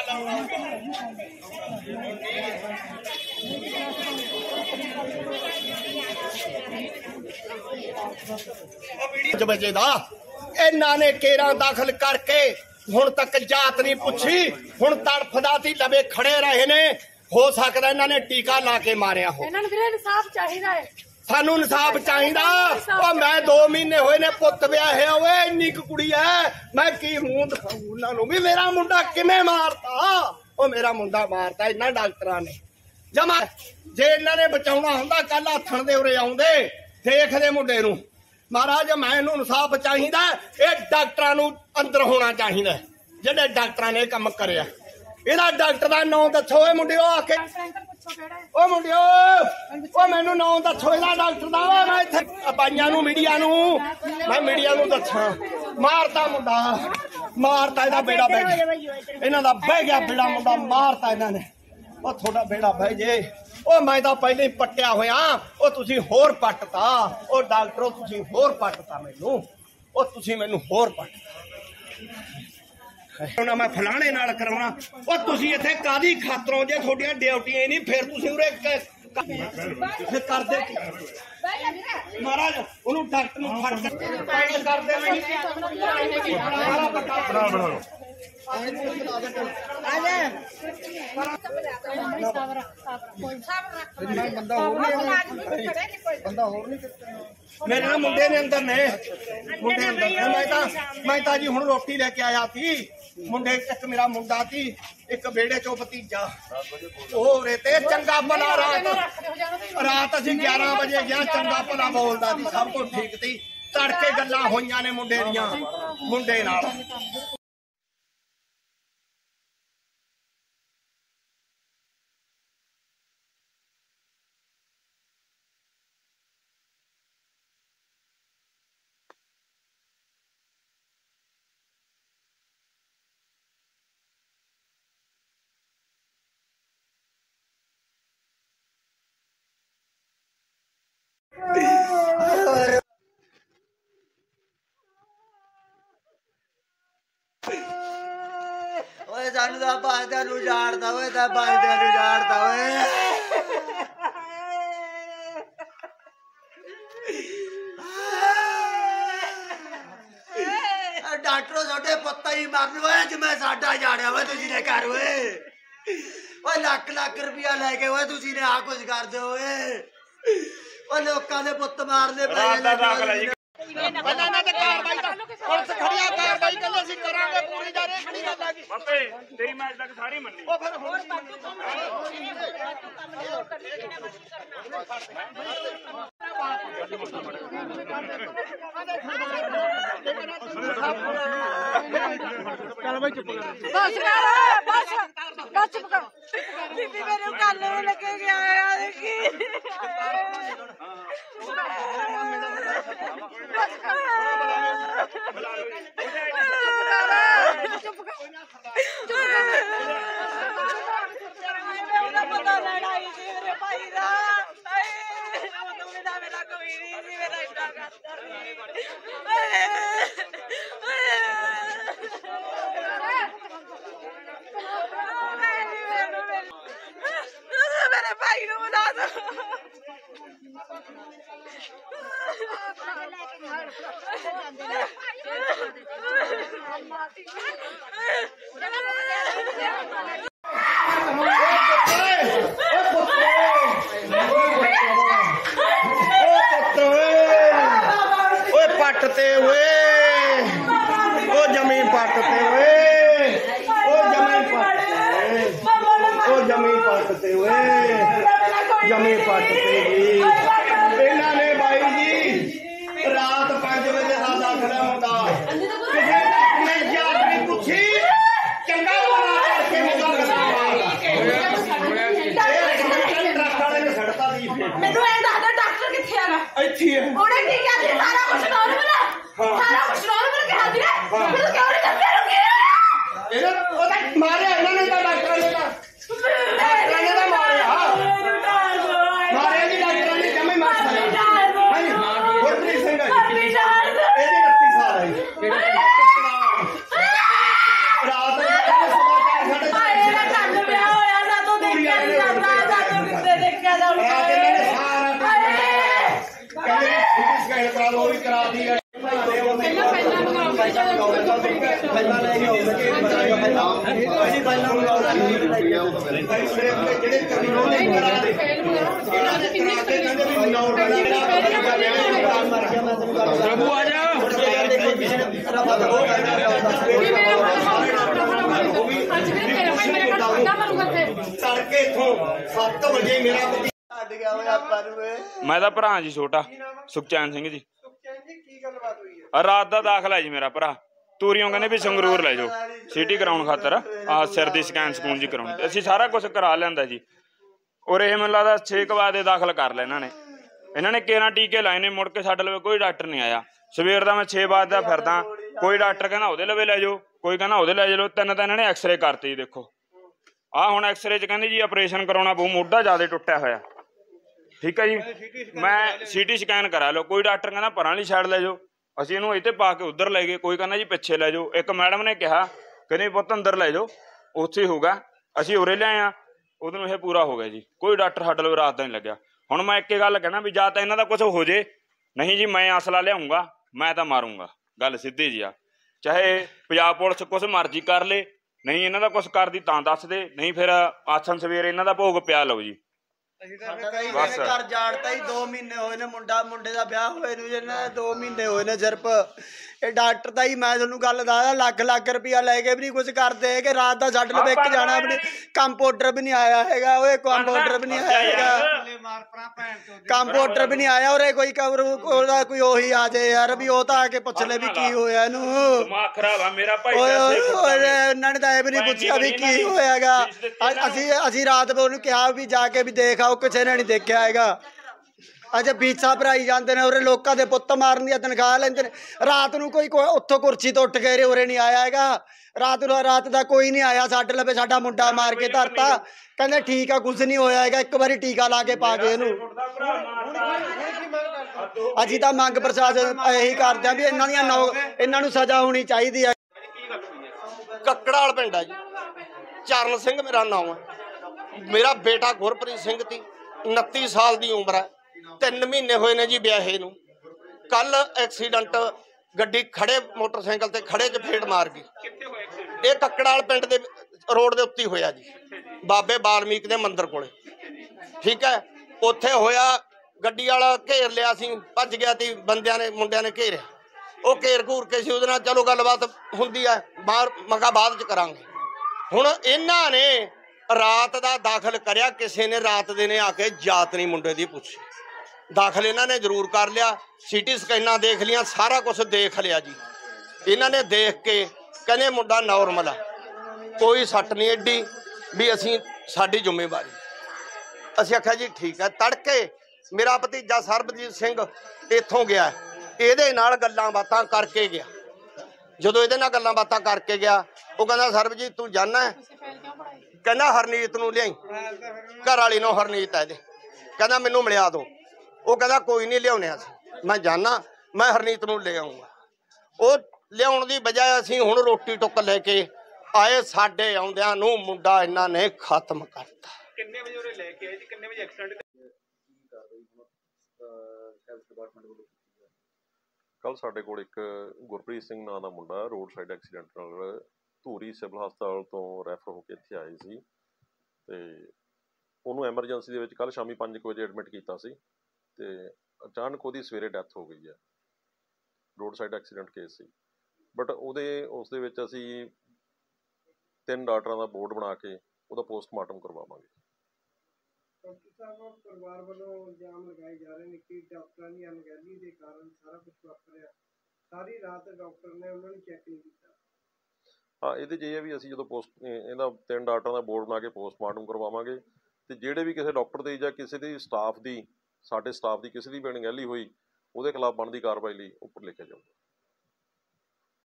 बजे दा इन्हां ने केरा दाखिल करके हुण तक जात नहीं पुछी, हुण तड़फदा ती लवे खड़े रहे ने। हो सकदा इन्हां ने टीका ला के मारिया हो। इन्हां नूं इंसाफ चाहिदा है, सानू इंसाफ चाहिदा। ओ मैं 2 महीने होए ने पुत्त ब्याहे होए, इन्नी कुड़ी है, मैं की मूंह दिखाऊं उन्हां नूं भी मेरा मुंडा किवें मारता। ओ मेरा मुंडा मारता इन्हां डॉक्टरां ने जमा। जे इन्हां ने बचाउणा हुंदा कल हथण दे उरे आउंदे देखदे मुंडे नूं। महाराज मैनू इंसाफ चाहिदा, ये डॉक्टरां नूं अंदर होना चाहिदा जिहड़े डॉक्टरां ने काम करिया। इहदा डॉक्टर दा नाम दस्सो ए मुंडिओ आके। ओ मुंडिओ ओ मैनू नाम दस्सो इहदा डॉक्टर दा। मैं इत्थे पाइयां नूं मीडिया नूं मैं मीडिया नूं दस्सां। मारता मुंडा मारता, इहदा बेड़ा बह गया, इन्हां दा बह गया बेड़ा, मुंडा मारता इन्हां ने। ओ थोड़ा बेड़ा बह जे। ओ मैं तो पहले ही पट्टिया होया, ओ तुसी होर पट्टता। ओ डॉक्टरो तुसी होर पट्टता मैनू, ओ तुसी मैनू होर पट्टता। मैं फलाने नाल कराउणा। ओ तुसी इत्थे कादी खातरों जे थोड़ियां ड्यूटियां नहीं, फिर तुसी उरे करदे महाराज ओनू डॉक्टर नूं फड़ के करदे नहीं। मेरे ना मुंडे ने अंदर ने मुंडे अंदर ने। मैं जी हुण रोटी लेके आया थी। मुंडे एक मेरा मुंडा थी, एक बेड़े चो भतीजा। ते चंगा भला रात असीं 11 बजे गया, चंगा भला बोलदा सी, सब कुछ ठीक थी। तड़के गल्लां होईयां ने मुंडे दियां मुंडे नाल। सानू तो बाजदा नूं जाड़दा ओए, ता बाजदा नूं जाड़दा ओए। डॉक्टरों साडे पत्ता ही मरन ओए, जिवें साडा जाड़िया ओए तुसीं ने घर ओए। ओए लाख लाख रुपया लैके ओए तुसीं ने आ कुछ कर दे ओए। ओए लोकां दे पुत्त मारदे पए ने। पहले ना ते कार्रवाई ता पुलिस खड़िया कार्रवाई कर ले, करांगे पूरी जा रही खड़ी गल आ गई। बापे तेरी मैं आज तक सारी मन्नी। ओ फिर हुण चल भाई चुप कर, बस कर, बस बस चुप कर। बीबी मेरे गल में लगे गया यार की। पता लड़ाई थी मेरे भाई का, मेरा कोई नहीं थी, मेरा इतना करता मेरे भाई को बता दो। पटते हुए ओ जमीन पटते हुए, ओ जमीन पटते हुए, ओ जमीन पटते हुए, जमीन पटते जी। इन्हां ने बाई जी रात 5 बजे का दाखिला मुंडा किसी ने जागरी पूछी, चंगा बना करके मुंडा मैनू ये दस डॉक्टर किथे है? अच्छी है उन्हें ठीक है सारा कुछ नॉर्मल है, सारा कुछ नॉर्मल कहा दिया, फिर क्यों नहीं करते रुके? इन्हें ओदा मारे इन्होंने तो डॉक्टर ने तो मारे। हां मारे जी डॉक्टर ने जमे मार दिया। हां गुरप्रीत सिंह जी ਇਹਦੇ 29 साल है रात में 4:30 ਅਸੀਂ ਪਹਿਲਾਂ ਜਿਹੜੇ ਕਮਿਊਨਿਟੀ ਕਰਾ ਦੇ ਇਹਨਾਂ ਦੇ ਕਰਾ ਕੇ ਕਹਿੰਦੇ ਵੀ ਨੌਟ ਮਰ ਗਿਆ ਮੈਂ ਤੈਨੂੰ ਗੱਲ ਪ੍ਰਭੂ ਆ ਜਾ ਤੜਕੇ ਇਥੋਂ 7 ਵਜੇ ਮੇਰਾ ਪਤੀ ਛੱਡ ਗਿਆ ਹੋਇਆ ਆਪਾਂ ਨੂੰ। ਮੈਂ ਤਾਂ ਭਰਾ ਜੀ ਛੋਟਾ ਸੁਖਚੈਨ ਸਿੰਘ ਜੀ। ਕੀ ਗੱਲਬਾਤ ਹੋਈ ਹੈ? ਰਾਤ ਦਾ ਦਾਖਲਾ ਜੀ ਮੇਰਾ ਭਰਾ ਤੂਰੀਓਂ ਕਹਿੰਦੇ ਵੀ ਸੰਗਰੂਰ ਲੈ ਜਾਓ ਸਿਟੀ ਕਰਾਉਣ ਖਾਤਰ ਆ ਸਿਰ ਦੀ ਸਕੈਨ ਸਕੂਨ ਜੀ ਕਰਾਉਣ। ਅਸੀਂ ਸਾਰਾ ਕੁਝ ਕਰਾ ਲਿਆਂਦਾ ਜੀ। ਔਰ ਇਹ ਮੈਨੂੰ ਲੱਗਦਾ 6 ਵਜੇ ਦਾਖਲ ਕਰ ਲਿਆ ਇਹਨਾਂ ਨੇ 13 ਟੀਕੇ ਲਾਏ ਨੇ। ਮੁੜ ਕੇ ਸਾਡੇ ਲਵੇ ਕੋਈ ਡਾਕਟਰ ਨਹੀਂ ਆਇਆ। ਸਵੇਰ ਦਾ ਮੈਂ 6 ਵਜੇ ਦਾ ਫਿਰਦਾ, ਕੋਈ ਡਾਕਟਰ ਕਹਿੰਦਾ ਉਹਦੇ ਲਵੇ ਲੈ ਜਾਓ, ਕੋਈ ਕਹਿੰਦਾ ਉਹਦੇ ਲੈ ਜਾਓ। ਤਿੰਨ ਤਾਂ ਇਹਨਾਂ ਨੇ ਐਕਸਰੇ ਕਰਤੇ ਜੀ। ਦੇਖੋ ਆਹ ਹੁਣ ਐਕਸਰੇ 'ਚ ਕਹਿੰਦੇ ਜੀ ਆਪਰੇਸ਼ਨ ਕਰਾਉਣਾ ਪਊ, ਮੋਢਾ ਜ਼ਿਆਦਾ ਟੁੱਟਿਆ ਹੋਇਆ। ਠੀਕ ਹੈ ਜੀ, ਮੈਂ ਸੀਟੀ ਸਕੈਨ ਕਰਾ ਲਓ। ਕੋਈ ਡਾਕਟਰ ਕਹਿੰਦਾ ਪਰਾਂ ਵਾਲੀ ਸਾਈਡ ਲੈ ਜਾਓ, ਅਸੀਂ ਇਹਨੂੰ ਇੱਥੇ ਪਾ ਕੇ ਉੱਧਰ ਲੈ ਗਏ। ਕੋਈ ਕਹਿੰਦਾ ਜੀ ਪਿੱਛੇ ਲੈ ਜਾਓ। ਇੱਕ ਮੈਡਮ ਨੇ ਕਿਹਾ ਕਹਿੰਦੇ ਪੁੱਤ ਅੰਦਰ ਲੈ ਜਾਓ, ਉੱਥੇ ਹੋਊਗਾ। ਅਸੀਂ ਉਰੇ ਲਿਆਏ ਆ, ਉਹਨੂੰ ਇਹ ਪੂਰਾ ਹੋ ਗਿਆ ਜੀ। ਕੋਈ ਡਾਕਟਰ ਸਾਡੇ ਲਵੇ ਰਾਤ ਦਾ ਨਹੀਂ ਲੱਗਿਆ। ਹੁਣ ਮੈਂ ਇੱਕ ਗੱਲ ਕਹਿਣਾ ਵੀ ਜਾਂ ਤਾਂ ਇਹਨਾਂ ਦਾ ਕੁਝ ਹੋ ਜੇ, ਨਹੀਂ ਜੀ ਮੈਂ ਅਸਲਾ ਲਿਆਉਂਗਾ, ਮੈਂ ਤਾਂ ਮਾਰੂੰਗਾ। ਗੱਲ ਸਿੱਧੀ ਜੀ ਆ। ਚਾਹੇ ਪੰਜਾਬ ਪੁਲਿਸ ਕੁਛ ਮਰਜ਼ੀ ਕਰ ਲੇ, ਨਹੀਂ ਇਹਨਾਂ ਦਾ ਕੁਛ ਕਰਦੀ ਤਾਂ ਦੱਸ ਦੇ, ਨਹੀਂ ਫਿਰ ਆਥਣ ਸਵੇਰੇ ਇਹਨਾਂ ਦਾ ਭੋਗ ਪਿਆ ਲਓ ਜੀ। ਬਸ ਘਰ ਜਾੜਤਾ ਹੀ 2 ਮਹੀਨੇ ਹੋਏ ਨੇ। ਮੁੰਡੇ ਦਾ ਵਿਆਹ ਹੋਏ ਨੂੰ ਜਿਹਨਾਂ 2 ਮਹੀਨੇ ਹੋਏ ਨੇ ਸਿਰਫ। ਇਹ ਡਾਕਟਰ ਦਾ ਹੀ ਮੈਂ ਤੁਹਾਨੂੰ ਗੱਲ ਦੱਸਦਾ, ਲੱਖ ਰੁਪਇਆ ਲੈ ਕੇ ਵੀ ਨਹੀਂ ਕੁਝ ਕਰਦੇ ਕਿ ਰਾਤ ਦਾ ਛੱਡ ਲਵੇ। ਇੱਕ ਜਾਣਾ ਵੀ ਨਹੀਂ, ਕੰਪਾਊਂਡਰ ਵੀ ਨਹੀਂ ਆਇਆ ਹੈਗਾ। ਓਏ ਕੰਪਾਊਂਡਰ ਵੀ ਨਹੀਂ ਆਇਆ ਹੈਗਾ, ਕੰਪਾਊਂਡਰ ਵੀ ਨਹੀਂ ਆਇਆ। ਔਰ ਕੋਈ ਉਹਦਾ ਕੋਈ ਉਹੀ ਆ ਜਾਏ ਯਾਰ ਵੀ ਉਹ ਤਾਂ ਆ ਕੇ ਪੁੱਛ ਲੈ ਵੀ ਕੀ ਹੋਇਆ ਇਹਨੂੰ। ਦਿਮਾਗ ਖਰਾਬ ਆ ਮੇਰਾ ਭਾਈ। ਉਹਨਾਂ ਨੇ ਤਾਂ ਇਹ ਵੀ ਨਹੀਂ ਪੁੱਛਿਆ ਵੀ ਕੀ ਹੋਇਆਗਾ। ਅਸੀਂ ਰਾਤ ਨੂੰ ਉਹਨੂੰ ਕਿਹਾ ਵੀ ਜਾ ਕੇ ਵੀ ਦੇਖ ਆਓ, ਕਿਸੇ ਨੇ ਨਹੀਂ ਦੇਖਿਆ ਹੈਗਾ। ਅੱਛਾ ਫੀਸਾਂ ਭਰਾਈ ਜਾਂਦੇ ਨੇ, ਉਰੇ ਲੋਕਾਂ ਦੇ ਪੁੱਤ ਮਾਰਨ ਦੀਆਂ ਤਨਖਾਹ ਲੈਂਦੇ ਨੇ। ਰਾਤ ਨੂੰ ਕੋਈ ਉੱਥੋਂ ਕੁਰਸੀ ਤੋਂ ਉੱਠ ਕੇ ਉਰੇ ਨਹੀਂ ਆਇਆ ਹੈਗਾ। ਰਾਤ ਦਾ ਕੋਈ ਨਹੀਂ ਆਇਆ। ਸਾਡੇ ਲਵੇ ਸਾਡਾ ਮੁੰਡਾ ਮਾਰ ਕੇ ਧਰਤਾ, ਕਹਿੰਦੇ ਠੀਕ ਆ ਕੁਝ ਨਹੀਂ ਹੋਇਆ ਹੈਗਾ। ਇੱਕ ਵਾਰੀ ਟੀਕਾ ਲਾ ਕੇ ਪਾ ਗਏ ਇਹਨੂੰ। ਅਸੀਂ ਤਾਂ ਮੰਗ ਪ੍ਰਸ਼ਾਸਨ ਇਹੀ ਕਰਦੇ ਆ ਵੀ ਇਹਨਾਂ ਨੂੰ ਸਜ਼ਾ ਹੋਣੀ ਚਾਹੀਦੀ ਹੈ। ਕੱਕੜਾਲ ਪਿੰਡ ਆ ਜੀ, ਚਰਨ ਸਿੰਘ ਮੇਰਾ ਨਾਮ ਹੈ। ਮੇਰਾ ਬੇਟਾ ਗੁਰਪ੍ਰੀਤ ਸਿੰਘ ਤੀ, 29 ਸਾਲ ਦੀ ਉਮਰ ਹੈ। 3 ਮਹੀਨੇ ਹੋਏ ਨੇ ਜੀ ਵਿਆਹੇ ਨੂੰ। ਕੱਲ ਐਕਸੀਡੈਂਟ, ਗੱਡੀ ਖੜੇ ਮੋਟਰਸਾਈਕਲ ਤੇ ਖੜੇ 'ਚ ਫੇਟ ਮਾਰ ਗਈ। ਇਹ ਕੱਕੜਾਲ ਪਿੰਡ ਦੇ ਰੋਡ ਦੇ ਉੱਤੇ ਹੋਇਆ ਜੀ, ਬਾਬੇ ਬਾਲਮੀਕ ਦੇ ਮੰਦਿਰ ਕੋਲੇ। ਠੀਕ ਹੈ, ਉੱਥੇ ਹੋਇਆ। ਗੱਡੀ ਵਾਲਾ ਘੇਰ ਲਿਆ ਸੀ, ਭੱਜ ਗਿਆ ਤੀ। ਮੁੰਡਿਆਂ ਨੇ ਘੇਰਿਆ, ਉਹ ਘੇਰ ਘੂਰ ਕੇ ਸੀ ਉਹਦੇ ਨਾਲ। ਚਲੋ ਗੱਲਬਾਤ ਹੁੰਦੀ ਹੈ ਬਾਹਰ, ਮਗਾ ਬਾਅਦ 'ਚ ਕਰਾਂਗੇ। ਹੁਣ ਇਹਨਾਂ ਨੇ ਰਾਤ ਦਾ ਦਾਖਲ ਕਰਿਆ। ਕਿਸੇ ਨੇ ਰਾਤ ਦੇ ਨੇ ਆ ਕੇ ਜਾਤ ਨਹੀਂ ਮੁੰਡੇ ਦੀ ਪੁੱਛੀ। ਦਾਖਲ ਇਹਨਾਂ ਨੇ ਜ਼ਰੂਰ ਕਰ ਲਿਆ, ਸੀਟੀ ਸਕੈਨਾਂ ਦੇਖ ਲੀਆਂ, ਸਾਰਾ ਕੁਝ ਦੇਖ ਲਿਆ ਜੀ। ਇਹਨਾਂ ਨੇ ਦੇਖ ਕੇ ਕਹਿੰਦੇ ਮੁੰਡਾ ਨੋਰਮਲ ਆ, ਕੋਈ ਸੱਟ ਨਹੀਂ ਐਡੀ ਵੀ ਅਸੀਂ ਸਾਡੀ ਜ਼ਿੰਮੇਵਾਰੀ। ਅਸੀਂ ਆਖਿਆ ਜੀ ਠੀਕ ਹੈ। ਤੜਕੇ ਮੇਰਾ ਭਤੀਜਾ ਸਰਬਜੀਤ ਸਿੰਘ ਇੱਥੋਂ ਗਿਆ, ਇਹਦੇ ਨਾਲ ਗੱਲਾਂ ਬਾਤਾਂ ਕਰਕੇ ਗਿਆ। ਜਦੋਂ ਇਹਦੇ ਨਾਲ ਗੱਲਾਂ ਬਾਤਾਂ ਕਰਕੇ ਗਿਆ, ਉਹ ਕਹਿੰਦਾ ਸਰਬਜੀਤ ਤੂੰ ਜਾਣਾ ਹੈ? ਕਹਿੰਦਾ ਹਰਨੀਤ ਨੂੰ ਲਿਆਈ, ਘਰ ਵਾਲੀ ਨੂੰ ਹਰਨੀਤ ਹੈ ਇਹਦੇ। ਕਹਿੰਦਾ ਮੈਨੂੰ ਮਿਲਿਆ ਦੋ। ਉਹ ਕਹਿੰਦਾ ਕੋਈ ਨਹੀਂ ਲਿਆਉਣੇ ਅਸੀਂ, ਮੈਂ ਜਾਣਾ, ਮੈਂ ਹਰਨੀਤ ਨੂੰ ਲੈ ਆਊਂਗਾ। ਉਹ ਲਿਆਉਣ ਦੀ ਬਜਾਏ ਅਸੀਂ ਹੁਣ ਰੋਟੀ ਟੁੱਕ ਲੈ ਕੇ ਆਏ। ਸਾਡੇ ਆਉਂਦਿਆਂ ਨੂੰ ਮੁੰਡਾ ਇਹਨਾਂ ਨੇ ਖਤਮ ਕਰਤਾ। ਕਿੰਨੇ ਵਜੇ ਉਹਨੇ ਲੈ ਕੇ ਆਏ ਜੀ? ਕਿੰਨੇ ਵਜੇ ਐਕਸੀਡੈਂਟ? ਕੱਲ ਸਾਡੇ ਕੋਲ ਇੱਕ ਗੁਰਪ੍ਰੀਤ ਸਿੰਘ ਨਾਂ ਦਾ ਮੁੰਡਾ ਰੋਡ ਸਾਈਡ ਐਕਸੀਡੈਂਟ ਨਾਲ ਧੂਰੀ ਸਿਵਲ ਹਸਪਤਾਲ ਤੋਂ ਰੈਫਰ ਹੋ ਕੇ ਇੱਥੇ ਆਏ ਸੀ ਤੇ ਉਹਨੂੰ ਐਮਰਜੈਂਸੀ ਦੇ ਵਿੱਚ ਕੱਲ ਸ਼ਾਮੀ 5 ਵਜੇ ਐਡਮਿਟ ਕੀਤਾ ਸੀ ਤੇ ਅਚਾਨਕ ਉਹਦੀ ਸਵੇਰੇ ਡੈਥ ਹੋ ਗਈ ਹੈ। ਰੋਡ ਸਾਈਡ ਐਕਸੀਡੈਂਟ ਕੇਸ ਸੀ, ਬਟ ਉਸ ਦੇ ਵਿੱਚ ਅਸੀਂ 3 ਡਾਕਟਰਾਂ ਦਾ ਬੋਰਡ ਬਣਾ ਕੇ ਉਹਦਾ ਪੋਸਟਮਾਰਟਮ ਕਰਵਾਵਾਂਗੇ। ਡਾਕਟਰ ਸਾਹਿਬ ਪਰਿਵਾਰ ਵੱਲੋਂ ਇਲਜ਼ਾਮ ਲਗਾਏ ਜਾ ਰਹੇ ਨੇ ਕਿ ਡਾਕਟਰਾਂ ਦੀ ਅਣਗਹਿਲੀ ਦੇ ਕਾਰਨ ਸਾਰਾ ਕੁਝ ਵਾਪਰਿਆ। ਸਾਰੀ ਰਾਤ ਡਾਕਟਰ ਨੇ ਉਹਨਾਂ ਨੂੰ ਚੈੱਕ ਨਹੀਂ ਕੀਤਾ। ਹਾਂ, ਇਹਦੇ 'ਚ ਇਹ ਹੈ ਵੀ ਅਸੀਂ ਜਦੋਂ ਇਹਦਾ 3 ਡਾਕਟਰਾਂ ਦਾ ਬੋਰਡ ਬਣਾ ਕੇ ਪੋਸਟਮਾਰਟਮ ਕਰਵਾਵਾਂਗੇ ਤੇ ਜਿਹੜੇ ਵੀ ਕਿਸੇ ਡਾਕਟਰ ਦੀ ਜਾਂ ਕਿਸੇ ਦੀ ਸਟਾਫ ਦੀ, ਸਾਡੇ ਸਟਾਫ ਦੀ ਕਿਸੇ ਦੀ ਵੀ ਅਣਗਹਿਲੀ ਹੋਈ, ਉਹਦੇ ਖਿਲਾਫ ਬਣਦੀ ਕਾਰਵਾਈ ਲਈ ਉੱਪਰ ਲਿਖਿਆ ਜਾਊਗਾ।